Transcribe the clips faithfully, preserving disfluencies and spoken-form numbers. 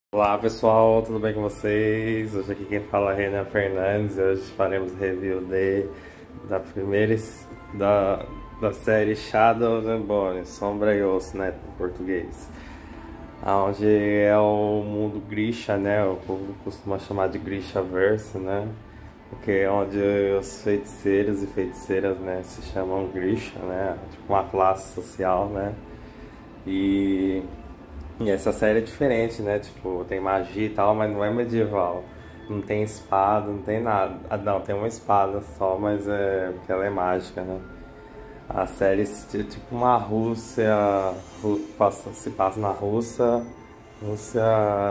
Olá pessoal, tudo bem com vocês? Hoje aqui quem fala é Renan Fernandes e hoje faremos review de, da primeira da, da série Shadow and Bone, Sombra e Osso, né, em português. Onde é o mundo Grisha, né, o povo costuma chamar de Grishaverse, né, porque é onde os feiticeiros e feiticeiras, né, se chamam Grisha, né, tipo uma classe social, né, e... E essa série é diferente, né? Tipo, tem magia e tal, mas não é medieval. Não tem espada, não tem nada. Ah, não, tem uma espada só, mas é porque ela é mágica, né? A série é tipo uma Rússia, Ru- passa- se passa na Rússia, Rússia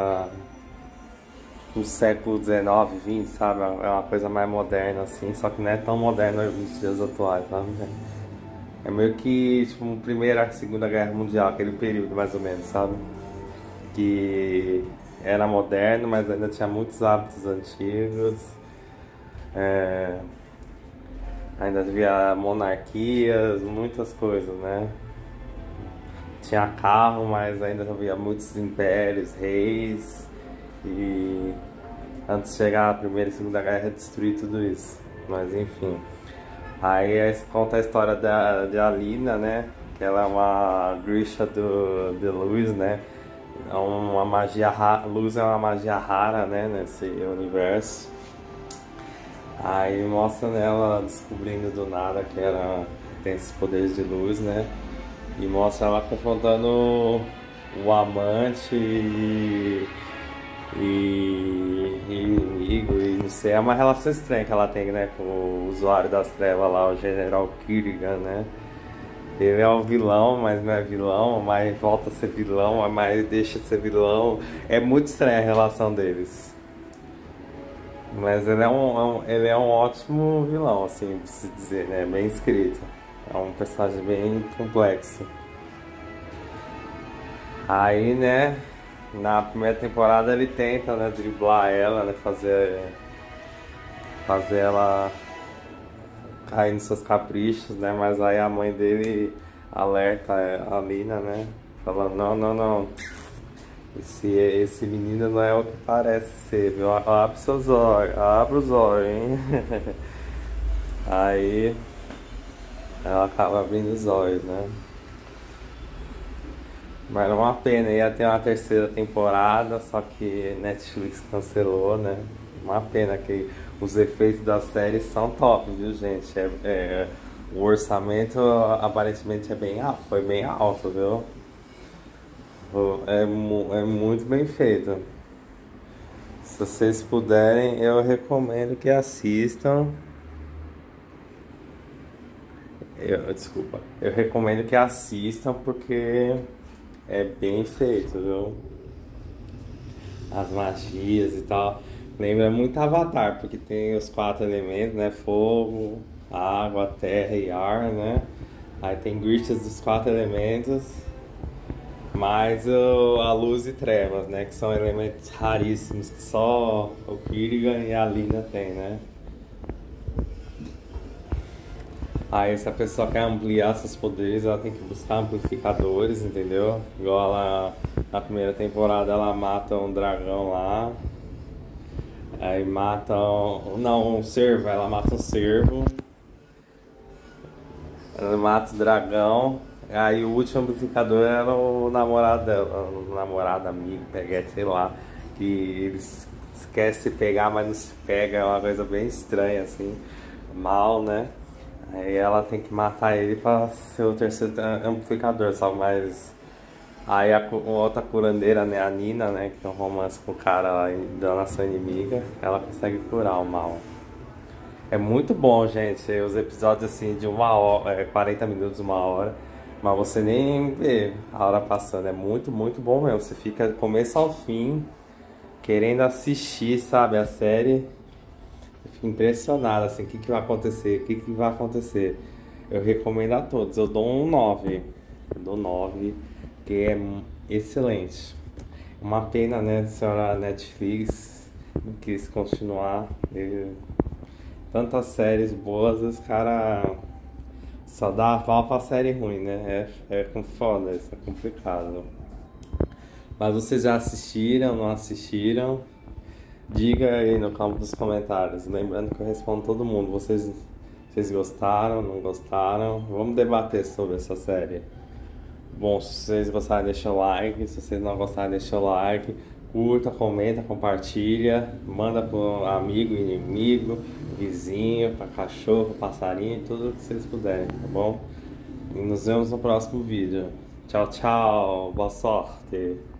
do século dezenove, vinte, sabe? É uma coisa mais moderna assim, só que não é tão moderna nos dias atuais, sabe? É meio que tipo Primeira, Segunda Guerra Mundial, aquele período mais ou menos, sabe? Que era moderno, mas ainda tinha muitos hábitos antigos. É, ainda havia monarquias, muitas coisas, né? Tinha carro, mas ainda havia muitos impérios, reis. E antes de chegar a Primeira e Segunda Guerra, destruir tudo isso. Mas enfim. Aí conta a história da, de Alina, né? Que ela é uma Grisha do, de luz, né? É uma magia rara, luz é uma magia rara, né, nesse universo. Aí mostra ela descobrindo do nada que ela tem esses poderes de luz, né? E mostra ela confrontando o amante e, e, e inimigo, e não sei, é uma relação estranha que ela tem, né, com o usuário das trevas lá, o General Kirigan, né? Ele é o vilão, mas não é vilão, mas volta a ser vilão, mas deixa de ser vilão. É muito estranha a relação deles. Mas ele é um, é um- ele é um ótimo vilão, assim, pra se dizer, né? Bem escrito. É um personagem bem complexo. Aí, né, na primeira temporada ele tenta, né, driblar ela, né, fazer, fazer ela cair nos seus caprichos, né? Mas aí a mãe dele alerta a Lina, né? Falando, não, não, não. Esse, esse menino não é o que parece ser, viu? Abre seus olhos, abre os olhos, hein? Aí ela acaba abrindo os olhos, né? Mas é uma pena, ia ter uma terceira temporada, só que Netflix cancelou, né? Uma pena que os efeitos da série são top, viu, gente? É, é, o orçamento aparentemente é bem, ah, foi bem alto, viu? O- É, mu- é muito bem feito. Se vocês puderem, eu recomendo que assistam. Eu, desculpa, eu recomendo que assistam porque é bem feito, viu? As magias e tal. Lembra muito Avatar, porque tem os quatro elementos, né? Fogo, água, terra e ar, né? Aí tem grishas dos quatro elementos, mais o, a luz e trevas, né? Que são elementos raríssimos que só o Kirigan e a Lina tem, né? Aí se a pessoa quer ampliar seus poderes, ela tem que buscar amplificadores, entendeu? Igual ela, na primeira temporada ela mata um dragão lá. Aí mata um, não, um cervo, ela mata um cervo. Ela mata o dragão. Aí o último amplificador era o namorado dela, o namorado, amigo, peguete, sei lá. Que eles esquecem de pegar, mas não se pega, é uma coisa bem estranha, assim. Mal, né? Aí ela tem que matar ele pra ser o terceiro amplificador, sabe? Mas aí a cu- outra curandeira, né, a Nina, né, que tem um romance com o cara lá da nação inimiga, ela consegue curar o mal. É muito bom, gente, os episódios assim de uma hora, é, quarenta minutos, uma hora, mas você nem vê a hora passando. É muito, muito bom mesmo. Você fica do começo ao fim querendo assistir, sabe, a série. Eu fico impressionado, assim, o que que vai acontecer, o que que vai acontecer. Eu recomendo a todos, eu dou um nove. Eu dou nove, que é mu- excelente. Uma pena, né, senhora Netflix, não quis continuar. E tantas séries boas, os caras só dá aval pra série ruim, né? É, é com foda, isso é complicado. Mas vocês já assistiram, não assistiram? Diga aí no campo dos comentários. Lembrando que eu respondo todo mundo. Vocês, vocês gostaram, não gostaram? Vamos debater sobre essa série. Bom, se vocês gostarem, deixa o like. Se vocês não gostarem, deixa o like. Curta, comenta, compartilha. Manda pro amigo, inimigo, vizinho, para cachorro, passarinho, tudo que vocês puderem, tá bom? E nos vemos no próximo vídeo. Tchau, tchau. Boa sorte.